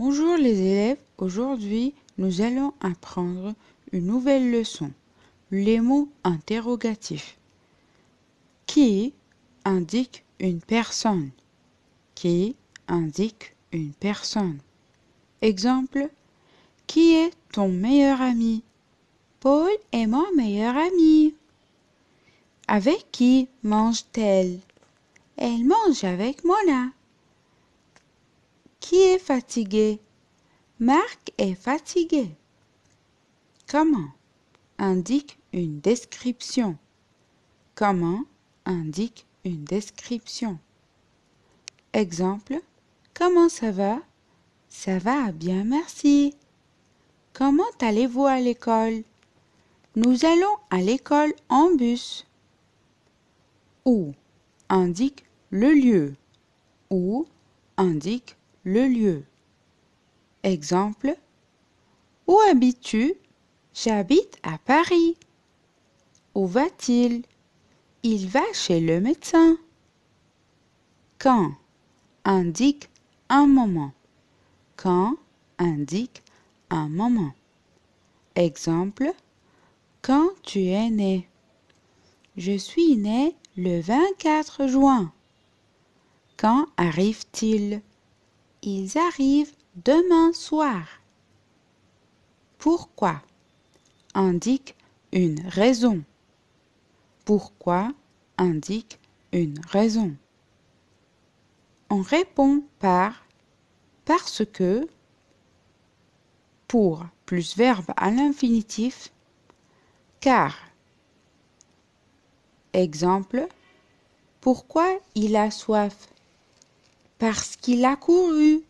Bonjour les élèves, aujourd'hui nous allons apprendre une nouvelle leçon, les mots interrogatifs. Qui indique une personne? Qui indique une personne? Exemple, qui est ton meilleur ami? Paul est mon meilleur ami. Avec qui mange-t-elle? Elle mange avec Mona. Qui est fatigué? Marc est fatigué. Comment indique une description? Comment indique une description? Exemple, comment ça va? Ça va bien, merci. Comment allez-vous à l'école? Nous allons à l'école en bus. Où indique le lieu? Où indique le lieu? Exemple, où habites-tu? J'habite à Paris. Où va-t-il? Il va chez le médecin. Quand indique un moment. Quand indique un moment. Exemple, quand tu es né? Je suis né le 24 juin. Quand arrivent-ils? Ils arrivent demain soir. Pourquoi indique une raison. Pourquoi indique une raison. On répond par parce que, pour plus verbe à l'infinitif, car. Exemple, pourquoi il a soif? Parce qu'il a couru.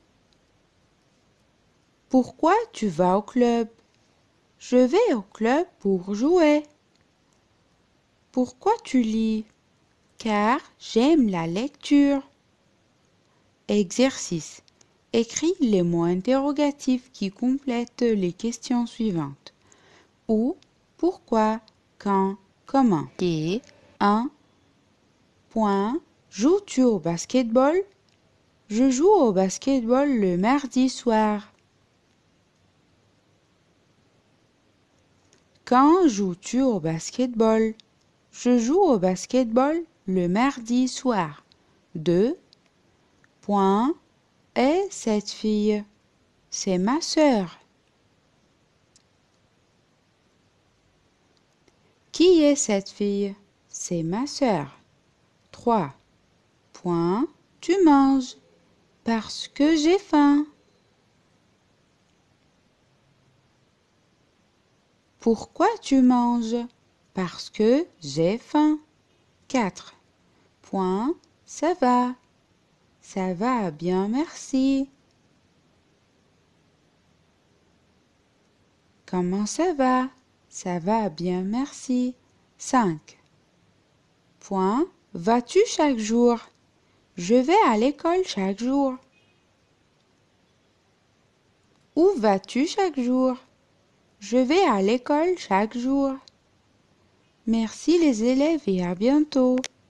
Pourquoi tu vas au club? Je vais au club pour jouer. Pourquoi tu lis? Car j'aime la lecture. Exercice. Écris les mots interrogatifs qui complètent les questions suivantes. Où, pourquoi, quand, comment. Et 1. Point. Joues-tu au basketball? Je joue au basketball le mardi soir. Quand joues-tu au basketball? Je joue au basketball le mardi soir. 2. Point. Et cette fille? C'est ma sœur. Qui est cette fille? C'est ma sœur. 3. Point. Tu manges? Parce que j'ai faim. Pourquoi tu manges? Parce que j'ai faim. 4. Point. Ça va? Ça va bien, merci. Comment ça va? Ça va bien, merci. 5. Point. Vas-tu chaque jour? Je vais à l'école chaque jour. Où vas-tu chaque jour? Je vais à l'école chaque jour. Merci les élèves et à bientôt.